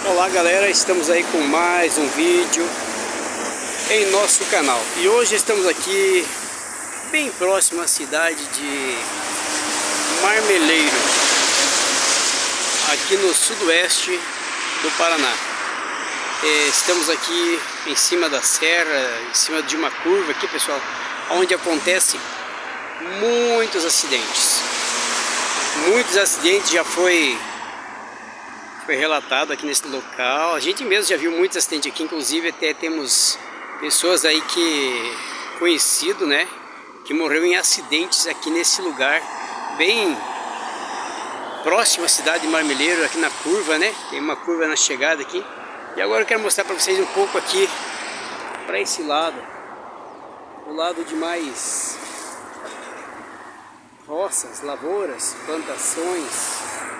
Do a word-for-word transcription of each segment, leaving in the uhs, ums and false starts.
Olá galera, estamos aí com mais um vídeo em nosso canal. E hoje estamos aqui bem próximo à cidade de Marmeleiro, aqui no sudoeste do Paraná. Estamos aqui em cima da serra, em cima de uma curva aqui, pessoal, onde acontecem muitos acidentes. Muitos acidentes já foi Foi relatado aqui nesse local. A gente mesmo já viu muitos acidentes aqui, inclusive até temos pessoas aí que conhecido, né, que morreu em acidentes aqui nesse lugar, bem próximo à cidade de Marmeleiro, aqui na curva, né? Tem uma curva na chegada aqui. E agora eu quero mostrar para vocês um pouco aqui para esse lado, o lado de mais roças, lavouras, plantações.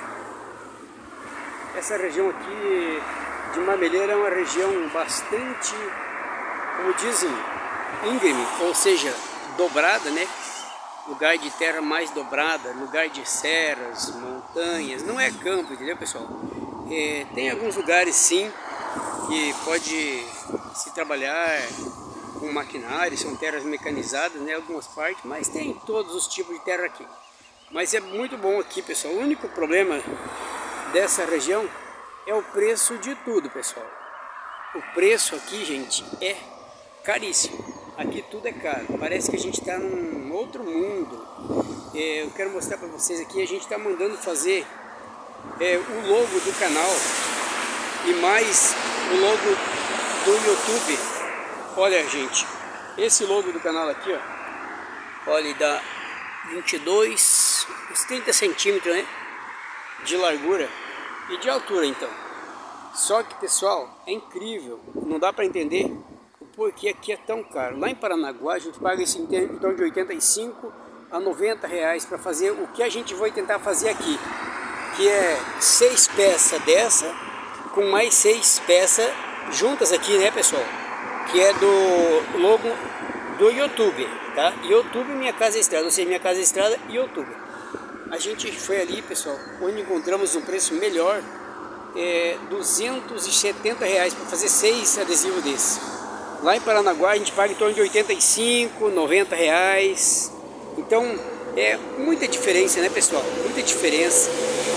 Essa região aqui de Marmeleiro é uma região bastante, como dizem, íngreme, ou seja, dobrada, né? Lugar de terra mais dobrada, lugar de serras, montanhas, não é campo, entendeu, pessoal? É, tem alguns lugares sim que pode se trabalhar com maquinário, são terras mecanizadas, né? Algumas partes, mas tem todos os tipos de terra aqui. Mas é muito bom aqui, pessoal. O único problema dessa região é o preço de tudo, pessoal. O preço aqui, gente, é caríssimo. Aqui tudo é caro. Parece que a gente está num outro mundo. É, eu quero mostrar para vocês aqui. A gente está mandando fazer é, o logo do canal e mais o logo do YouTube. Olha, gente, esse logo do canal aqui, ó, olha, dá vinte e dois, uns trinta centímetros, né, de largura e de altura, então. Só que, pessoal, é incrível, não dá para entender o porquê aqui é tão caro. Lá em Paranaguá a gente paga esse em torno de oitenta e cinco a noventa reais para fazer o que a gente vai tentar fazer aqui, que é seis peças dessa com mais seis peças juntas aqui, né, pessoal, que é do logo do YouTube, tá? YouTube Minha Casa Estrada, ou seja, Minha Casa Estrada e YouTube. A gente foi ali, pessoal, onde encontramos um preço melhor, é, duzentos e setenta reais para fazer seis adesivos desses. Lá em Paranaguá a gente paga em torno de oitenta e cinco, noventa reais. Então é muita diferença, né, pessoal? Muita diferença.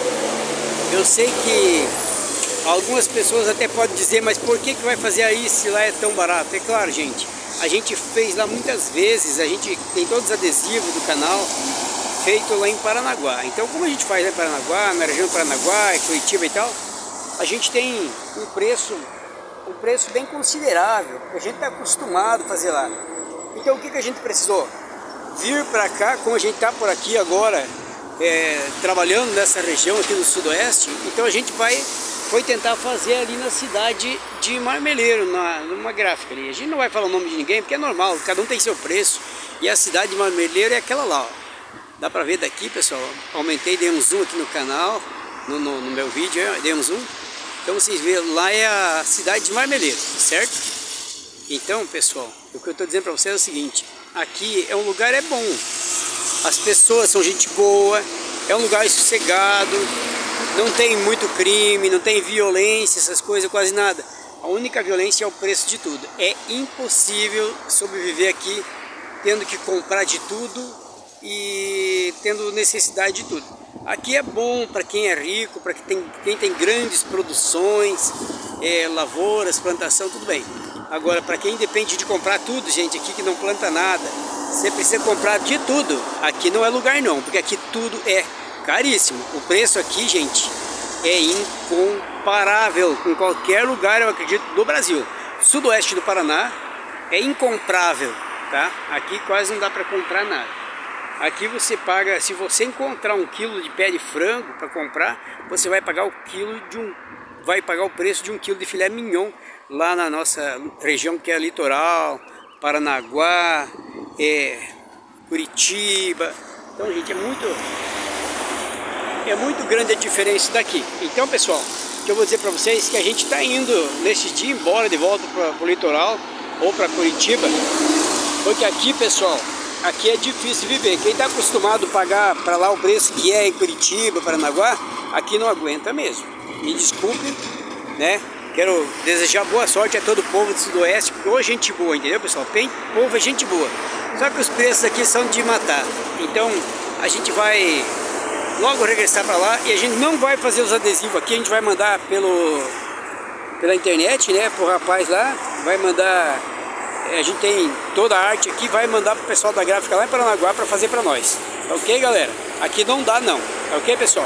Eu sei que algumas pessoas até podem dizer, mas por que que vai fazer aí se lá é tão barato? É claro, gente, a gente fez lá muitas vezes, a gente tem todos os adesivos do canal feito lá em Paranaguá. Então, como a gente faz lá em Paranaguá, na região de Paranaguá, Curitiba e tal, a gente tem um preço, um preço bem considerável, a gente está acostumado a fazer lá. Então, o que que a gente precisou? Vir para cá, como a gente está por aqui agora, é, trabalhando nessa região aqui do sudoeste, então a gente vai, foi tentar fazer ali na cidade de Marmeleiro, na, numa gráfica ali. A gente não vai falar o nome de ninguém, porque é normal, cada um tem seu preço, e a cidade de Marmeleiro é aquela lá, ó. Dá pra ver daqui, pessoal. Aumentei, dei um zoom aqui no canal, no, no, no meu vídeo, dei um zoom. Então vocês veem, lá é a cidade de Marmeleiro, certo? Então, pessoal, o que eu tô dizendo pra vocês é o seguinte: aqui é um lugar, é bom. As pessoas são gente boa, é um lugar sossegado, não tem muito crime, não tem violência, essas coisas, quase nada. A única violência é o preço de tudo. É impossível sobreviver aqui tendo que comprar de tudo e tendo necessidade de tudo. Aqui é bom para quem é rico, para quem tem, quem tem grandes produções, é, lavouras, plantação, tudo bem. Agora, para quem depende de comprar tudo, gente, aqui que não planta nada, você precisa comprar de tudo. Aqui não é lugar não, porque aqui tudo é caríssimo. O preço aqui, gente, é incomparável com qualquer lugar, eu acredito, do Brasil. Sudoeste do Paraná é incomparável, tá? Aqui quase não dá para comprar nada. Aqui você paga, se você encontrar um quilo de pé de frango para comprar, você vai pagar o quilo de um, vai pagar o preço de um quilo de filé mignon lá na nossa região, que é litoral, Paranaguá, é, Curitiba. Então, gente, é muito, é muito grande a diferença daqui. Então, pessoal, o que eu vou dizer para vocês é que a gente está indo nesse dia embora de volta para o litoral ou para Curitiba, porque aqui, pessoal, aqui é difícil viver. Quem está acostumado a pagar para lá o preço que é em Curitiba, Paranaguá, aqui não aguenta mesmo. Me desculpe, né? Quero desejar boa sorte a todo o povo do Sudoeste, porque hoje é gente boa, entendeu, pessoal? Bem, povo é gente boa. Só que os preços aqui são de matar. Então, a gente vai logo regressar para lá e a gente não vai fazer os adesivos aqui, a gente vai mandar pelo pela internet, né, pro rapaz lá, vai mandar, a gente tem toda a arte aqui, vai mandar pro pessoal da gráfica lá em Paranaguá para fazer para nós. Tá ok, galera? Aqui não dá não, tá ok, pessoal?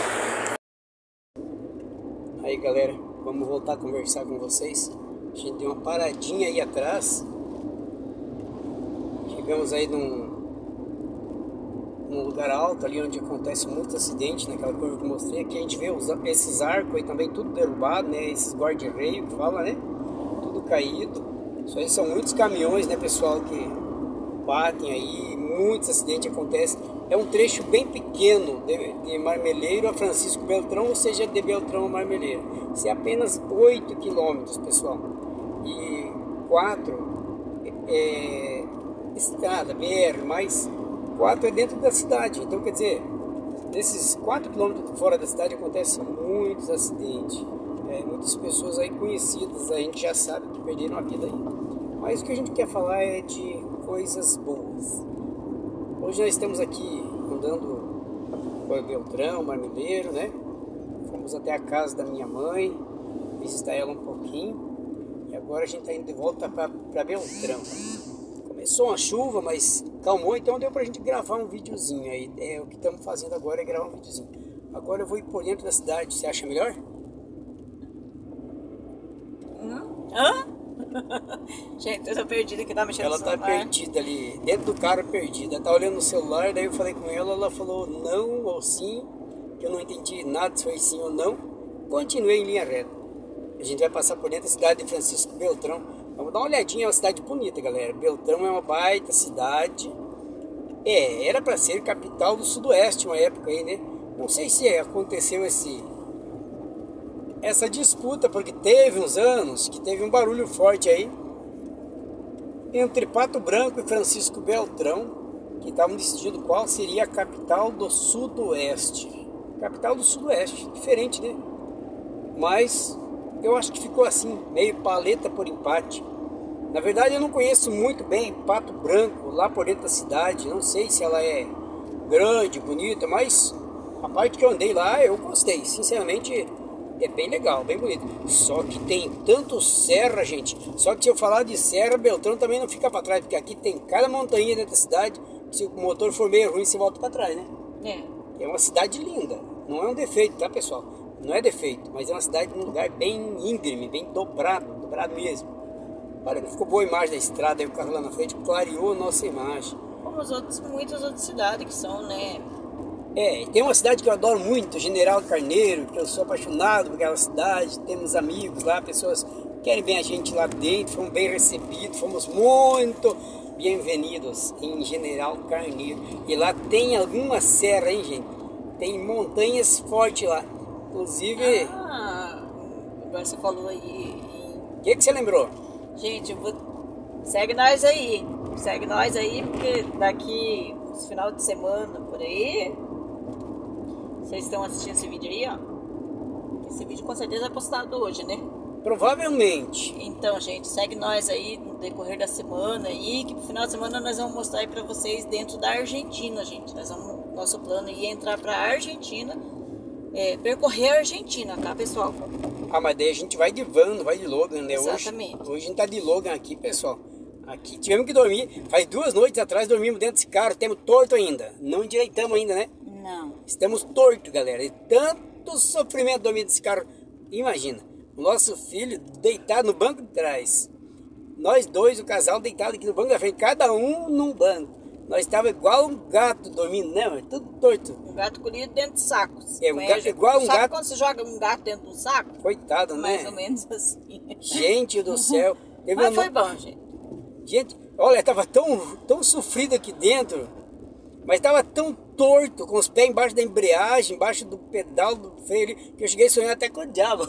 Aí, galera, vamos voltar a conversar com vocês. A gente tem uma paradinha aí atrás. Chegamos aí num num lugar alto ali onde acontece muito acidente, naquela curva que eu mostrei. Aqui a gente vê os, esses arcos aí também tudo derrubado, né? Esses guarda-reio que fala, né? Tudo caído. Isso aí são muitos caminhões, né, pessoal, que batem aí, muitos acidentes acontecem. É um trecho bem pequeno de, de Marmeleiro a Francisco Beltrão, ou seja, de Beltrão a Marmeleiro. Isso é apenas oito quilômetros, pessoal. E quatro é, estrada, B R, mais quatro é dentro da cidade. Então, quer dizer, nesses quatro quilômetros fora da cidade acontecem muitos acidentes. É, muitas pessoas aí conhecidas, a gente já sabe que perderam a vida aí. Mas o que a gente quer falar é de coisas boas. Hoje nós estamos aqui andando por Beltrão, Marmeleiro, né? Fomos até a casa da minha mãe, visitar ela um pouquinho. E agora a gente está indo de volta para Beltrão. Começou uma chuva, mas calmou, então deu pra gente gravar um videozinho aí. É, o que estamos fazendo agora é gravar um videozinho. Agora eu vou ir por dentro da cidade, você acha melhor? Hum? Hã? Gente, eu tô perdida que tá mexendo ela no celular. Ela tá perdida ali, dentro do carro perdida. Ela tá olhando no celular, daí eu falei com ela, ela falou não ou sim, que eu não entendi nada se foi sim ou não. Continuei em linha reta. A gente vai passar por dentro da cidade de Francisco Beltrão. Vamos dar uma olhadinha, é uma cidade bonita, galera. Beltrão é uma baita cidade. É, era para ser capital do Sudoeste uma época aí, né? Não sei se aconteceu esse essa disputa, porque teve uns anos que teve um barulho forte aí entre Pato Branco e Francisco Beltrão, que estavam decidindo qual seria a capital do Sudoeste. Capital do Sudoeste, diferente, né? Mas eu acho que ficou assim, meio paleta por empate. Na verdade eu não conheço muito bem Pato Branco, lá por dentro da cidade. Não sei se ela é grande, bonita, mas a parte que eu andei lá eu gostei. Sinceramente é bem legal, bem bonito. Só que tem tanto serra, gente. Só que se eu falar de serra, Beltrão também não fica para trás, porque aqui tem cada montanha dentro da cidade. Se o motor for meio ruim, você volta para trás, né? É. É uma cidade linda. Não é um defeito, tá, pessoal? Não é defeito, mas é uma cidade num lugar bem íngreme, bem dobrado, dobrado mesmo. Olha, ficou boa a imagem da estrada, aí o carro lá na frente clareou a nossa imagem. Como as outras, muitas outras cidades que são, né? É, e tem uma cidade que eu adoro muito, General Carneiro, que eu sou apaixonado por aquela cidade, temos amigos lá, pessoas que querem bem a gente lá dentro, fomos bem recebidos, fomos muito bem-vindos em General Carneiro. E lá tem alguma serra, hein, gente? Tem montanhas fortes lá. Inclusive... Ah, agora você falou aí... O que, que você lembrou? Gente, eu vou... segue nós aí. Segue nós aí, porque daqui esse final de semana, por aí... Vocês estão assistindo esse vídeo aí, ó. Esse vídeo com certeza é postado hoje, né? Provavelmente. Então, gente, segue nós aí no decorrer da semana aí, que no final de semana nós vamos mostrar aí pra vocês dentro da Argentina, gente. Nós vamos... Nosso plano aí é entrar pra Argentina... É, percorrer a Argentina, tá, pessoal? Ah, mas daí a gente vai de van, não vai de Logan, né? Exatamente. Hoje, hoje a gente tá de Logan aqui, pessoal. Aqui tivemos que dormir. Faz duas noites atrás dormimos dentro desse carro. Temos torto ainda. Não endireitamos ainda, né? Não. Estamos torto, galera. E tanto sofrimento dormir desse carro. Imagina, o nosso filho deitado no banco de trás. Nós dois, o casal, deitado aqui no banco da frente. Cada um num banco. Nós estávamos igual um gato dormindo, né, mano? Tudo torto. Um gato colhido dentro de sacos. É, um gato, igual um Sabe gato. quando você joga um gato dentro de um saco? Coitado, Mais né? Mais ou menos assim. Gente do céu. Teve Mas uma... foi bom, gente. Gente, olha, tava tão, tão sofrido aqui dentro. Mas tava tão torto, com os pés embaixo da embreagem, embaixo do pedal do freio, que eu cheguei a sonhar até com o diabo.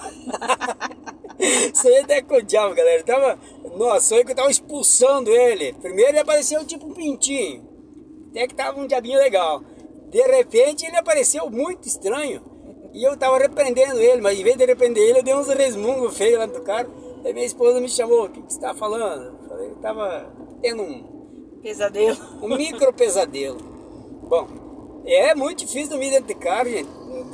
Sonhei até com o diabo, galera. Tava, nossa, sonhei que eu tava expulsando ele. Primeiro ele apareceu tipo um pintinho. Até que tava um diabinho legal. De repente ele apareceu muito estranho. E eu tava repreendendo ele, mas em vez de repreender ele, eu dei uns resmungos feios lá do carro. Aí minha esposa me chamou, o que, que você tá falando? Eu falei, eu tava tendo um... Pesadelo. Um micro pesadelo. Bom, é muito difícil dormir dentro de carro, gente.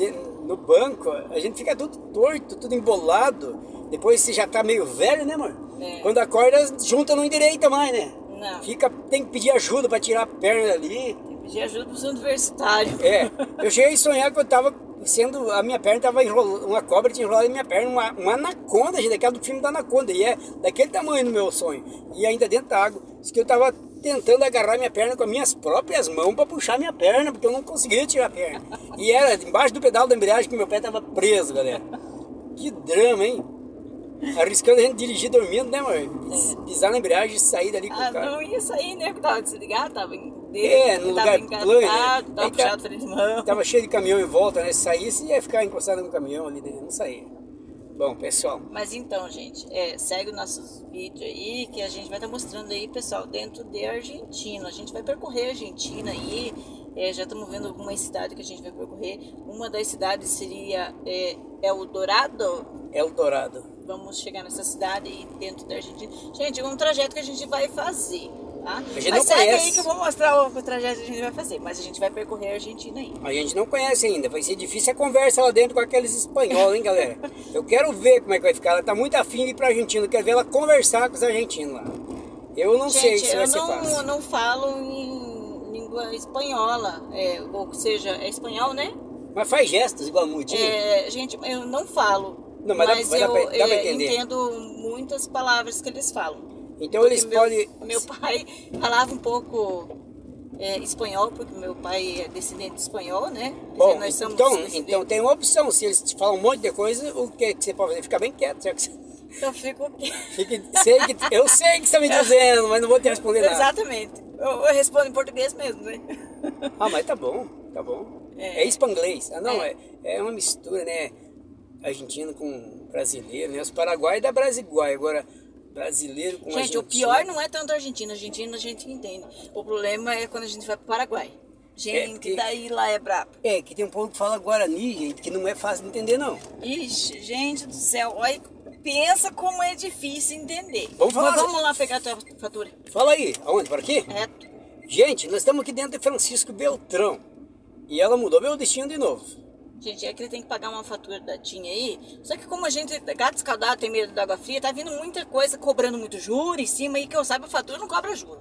No banco, a gente fica tudo torto, tudo embolado. Depois você já tá meio velho, né, amor? É. Quando acorda, junta não endireita mais, né? Não. Fica, tem que pedir ajuda para tirar a perna dali. Tem que pedir ajuda pros universitários. É, eu cheguei a sonhar que eu tava sendo, a minha perna tava enrolando, uma cobra tinha enrolado a minha perna, uma, uma anaconda, gente, daquela do filme da anaconda, e é daquele tamanho no meu sonho, e ainda dentro da água. Diz que eu tava tentando agarrar minha perna com as minhas próprias mãos para puxar minha perna, porque eu não conseguia tirar a perna. E era embaixo do pedal da embreagem que meu pé tava preso, galera. Que drama, hein? Arriscando a gente dirigir dormindo, né, amor? Pisar na embreagem e sair dali com Ah, o carro. não ia sair, né? Porque tava desligado, tava em É, no lugar plano, né? tava Aí puxado freio de mão. Tava cheio de caminhão em volta, né? Se saísse, ia ficar encostado no caminhão ali, né? Não saía. Bom, pessoal. Mas então, gente, é, segue os nossos vídeos aí, que a gente vai estar mostrando aí, pessoal, dentro de Argentina. A gente vai percorrer a Argentina aí, é, já estamos vendo algumas cidades que a gente vai percorrer. Uma das cidades seria é, Eldorado. Eldorado. Vamos chegar nessa cidade aí dentro da Argentina. Gente, é um trajeto que a gente vai fazer, tá? A gente Mas não segue conhece. aí que eu vou mostrar o, o trajeto que a gente vai fazer. Mas a gente vai percorrer a Argentina aí. A gente não conhece ainda, vai ser difícil a conversa lá dentro com aqueles espanhóis, hein, galera? Eu quero ver como é que vai ficar. Ela tá muito afim de ir pra Argentina, eu quero ver ela conversar com os argentinos lá. Eu não sei Gente, se vai eu ser não, fácil. eu não falo em língua espanhola, é, ou seja, é espanhol, né? Mas faz gestos igual a mudinha. É, gente, eu não falo, Não, mas dá- mas mas dá eu pra- dá pra é, entender. entendo muitas palavras que eles falam. Então Porque eles meu, podem... Meu pai falava um pouco é, espanhol, porque meu pai é descendente de espanhol, né? Quer Bom, dizer, nós somos então, descendentes. então tem uma opção. Se eles te falam um monte de coisa, o que que você pode fazer? Ficar bem quieto. Já que você... Então eu fico aqui. Fique- sei que, eu sei que você está me dizendo, mas não vou te responder nada. Exatamente. Eu, eu respondo em português mesmo, né? Ah, mas tá bom, tá bom. É. É, espanglês. Ah, não, é. É. é uma mistura, né? Argentino com brasileiro, né? Os paraguaios da Brasiguai. Agora, brasileiro com Gente, argentino. o pior não é tanto a Argentina. A Argentina a gente entende. O problema é quando a gente vai pro Paraguai. Gente, porque- daí lá é brabo. É, que tem um povo que fala Guarani, gente, que não é fácil de entender, não. Ixi, gente do céu, olha, pensa como é difícil entender. Vamos falar- Mas vamos lá pegar a tua fatura. Fala aí, aonde? Por aqui? Reto. Gente, nós estamos aqui dentro de Francisco Beltrão. E ela mudou meu destino de novo. Gente, é que ele tem que pagar uma fatura da Tinha aí. Só que como a gente, gato escaldado, tem medo da água fria, tá vindo muita coisa cobrando muito juro em cima aí, que eu saiba, a fatura não cobra juro.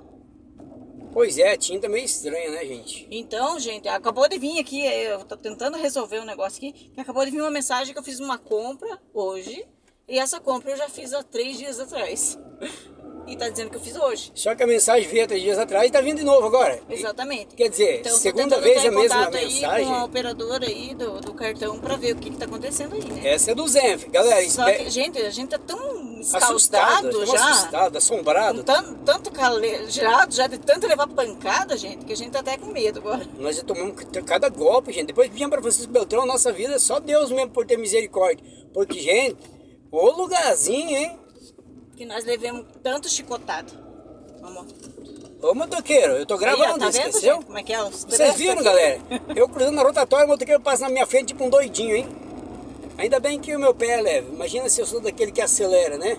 Pois é, a tinta é meio estranha, né, gente? Então, gente, acabou de vir aqui, eu tô tentando resolver um negócio aqui, que acabou de vir uma mensagem que eu fiz uma compra hoje, e essa compra eu já fiz há três dias atrás. E tá dizendo que eu fiz hoje. Só que a mensagem veio há três dias atrás e tá vindo de novo agora. Exatamente. Quer dizer, Então, eu tô segunda tentando vez entrar a em mesma contato mensagem. aí com a operadora aí do, do cartão pra ver o que que tá acontecendo aí, né? Essa é do Zenf. Galera, Só espere... que, gente, a gente tá tão assustado, escaldado estamos já. assustado, assombrado. Com tanto, tanto calejado, já de tanto levar pancada, gente, que a gente tá até com medo agora. Nós já tomamos cada golpe, gente. Depois que viemos para Francisco Beltrão, nossa vida, só Deus mesmo por ter misericórdia. Porque, gente, ô lugarzinho, hein? Que nós levemos tanto chicotado. Vamos. Ô motoqueiro, eu tô gravando, Aí, ó, tá vendo, esqueceu? gente, como é que é? Os Vocês trânsito viram, aqui? galera? Eu cruzando na rotatória, o motoqueiro passa na minha frente tipo um doidinho, hein? Ainda bem que o meu pé é leve. Imagina se eu sou daquele que acelera, né?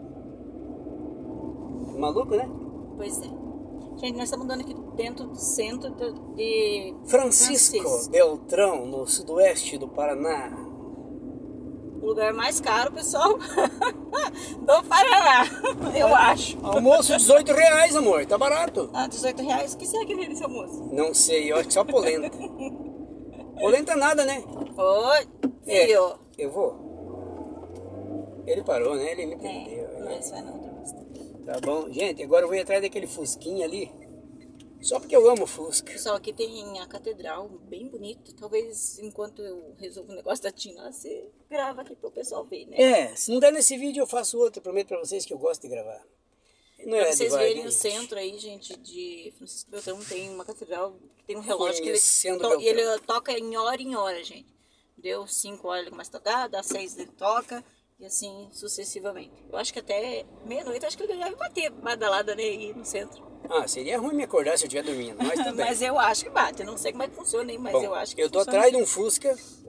Maluco, né? Pois é. Gente, nós estamos andando aqui dentro do centro de, de Francisco, Francisco. Beltrão, no sudoeste do Paraná. O lugar mais caro, pessoal, do Paraná, eu acho. Almoço dezoito reais, amor. Tá barato. Ah, dezoito reais? O que será que vem nesse almoço? Não sei, eu acho que só polenta. Polenta nada, né? Oi, É, filho. eu vou. Ele parou, né? Ele me entendeu. É, né? mas vai na outra pista. Tá bom. Gente, agora eu vou ir atrás daquele fusquinha ali. Só porque eu amo Fusca. Pessoal, aqui tem a catedral, bem bonito. Talvez enquanto eu resolvo o negócio da Tina, você grava aqui pro pessoal ver, né? É, se não der nesse vídeo eu faço outro. Eu prometo pra vocês que eu gosto de gravar. Não Pra é vocês devagar, verem o gente. centro aí, gente, de Francisco Beltrão, tem uma catedral que tem um relógio que ele, Conhecendo to- e ele Beltrão. toca em hora em hora, gente. Deu cinco horas ele começa a tocar, dá seis ele toca, e assim sucessivamente. Eu acho que até meia-noite, acho que ele deve bater badalada né, aí no centro. Ah, seria ruim me acordar se eu estiver dormindo, mas tudo bem. Mas eu acho que bate, eu não sei como é que funciona aí, mas Bom, eu acho que eu tô funciona atrás de assim. um Fusca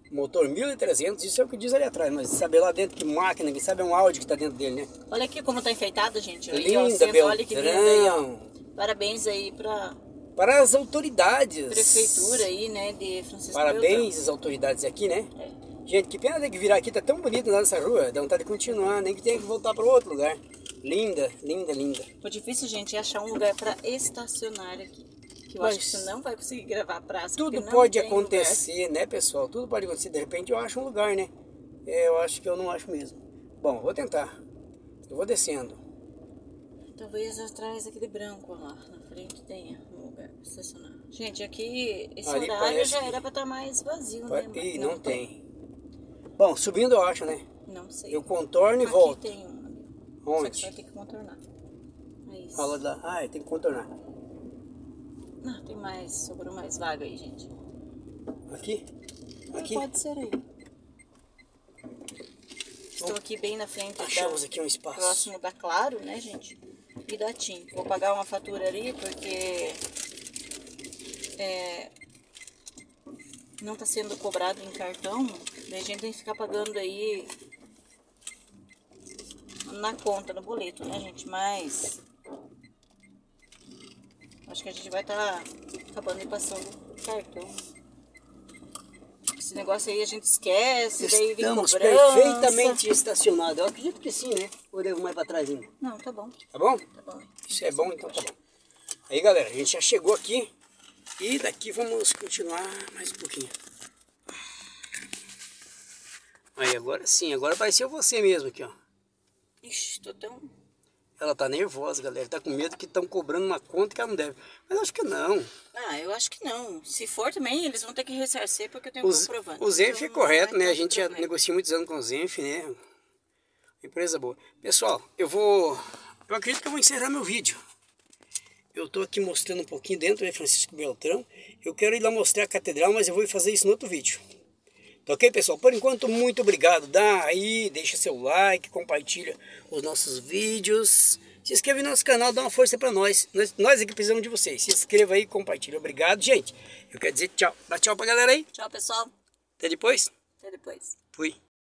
Motor mil e trezentos, isso é o que diz ali atrás, mas saber lá dentro que máquina, quem sabe é um áudio que tá dentro dele, né? Olha aqui como tá enfeitado, gente. Aí, Linda, ó, centro, Beltrão. olha que lindo aí, ó. Parabéns aí pra Para as autoridades. prefeitura aí, né, de Francisco Parabéns Beltrão. às autoridades aqui, né? É. Gente, que pena ter que virar aqui, tá tão bonito lá nessa rua, dá vontade de continuar, nem que tenha que voltar para outro lugar. Linda, linda, linda. Foi difícil, gente, achar um lugar pra estacionar aqui. Que eu Mas acho que você não vai conseguir gravar a praça. Tudo porque não pode tem acontecer, né, pessoal? Tudo pode acontecer, de repente eu acho um lugar, né? É, eu acho que eu não acho mesmo. Bom, vou tentar. Eu vou descendo. lugar. Talvez atrás aquele branco lá, na frente tenha um lugar pra estacionar. Gente, aqui esse Ali horário parece já que- era pra estar mais vazio, Vai- né? Ih, Mas não tem. Bom, subindo eu acho, né? Não sei. Eu contorno e Aqui volto. tem um. amigo. Só que Onde? você vai ter que contornar. É isso. Fala da... Ah, tem que contornar. Não, tem mais, sobrou mais vaga aí, gente. Aqui? Aqui? Pode ser aí. Estou aqui bem na frente, Achamos da, aqui um espaço. próximo da Claro, né, gente? E da TIM. Vou pagar uma fatura ali porque é, não está sendo cobrado em cartão. Daí a gente tem que ficar pagando aí na conta, no boleto, né, gente? Mas acho que a gente vai estar tá acabando de passando o cartão. Esse negócio aí a gente esquece, daí vem Estamos cobrança. perfeitamente estacionados. Eu acredito que sim, né? Ou devo mais para trás ainda? Não, tá bom, Tá bom? tá bom. Isso é bom, então tá bom. Aí, galera, a gente já chegou aqui. E daqui vamos continuar mais um pouquinho. Aí, agora sim. Agora apareceu você mesmo aqui, ó. Ixi, tô tão... Ela tá nervosa, galera. Tá com medo que estão cobrando uma conta que ela não deve. Mas acho que não. Ah, eu acho que não. Se for também, eles vão ter que ressarcer porque eu tenho O, comprovante. o Zenf é Então, correto, não vai né? A ter gente já problema. negocia muitos anos com o Zenf, né? Empresa boa. Pessoal, eu vou... Eu acredito que eu vou encerrar meu vídeo. Eu tô aqui mostrando um pouquinho dentro de Francisco Beltrão. Eu quero ir lá mostrar a catedral, mas eu vou fazer isso no outro vídeo. Tá ok, pessoal? Por enquanto, muito obrigado. Dá aí, deixa seu like, compartilha os nossos vídeos. Se inscreve no nosso canal, dá uma força pra nós. Nós, nós aqui precisamos de vocês. Se inscreva aí, compartilha. Obrigado, gente. Eu quero dizer tchau. Dá tchau pra galera aí. Tchau, pessoal. Até depois. Até depois. Fui.